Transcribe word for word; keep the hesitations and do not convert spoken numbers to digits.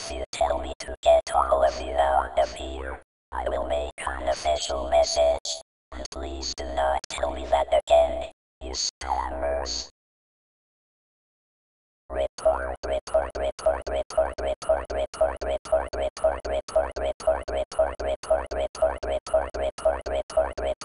If you tell me to get all of you out of here, I will make an official message. And please do not tell me that again, you spammers. Report, report, report, report, report, report, report, report, report, report, report, report, report, report, report, report, report, report,